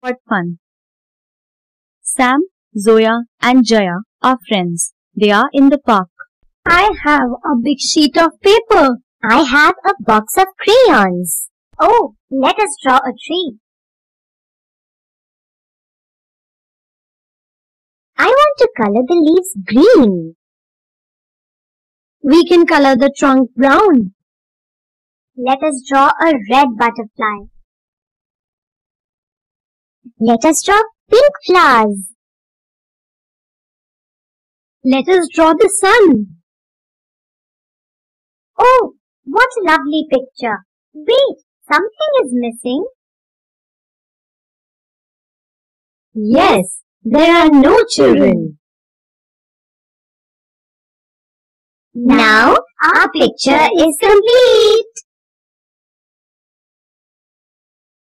What fun! Sam, Zoya, and Jaya are friends. They are in the park. I have a big sheet of paper. I have a box of crayons. Oh, let us draw a tree. I want to color the leaves green. We can color the trunk brown. Let us draw a red butterfly. Let us draw pink flowers. Let us draw the sun. Oh, what a lovely picture. Wait, something is missing. Yes, there are no children. Now our picture is complete.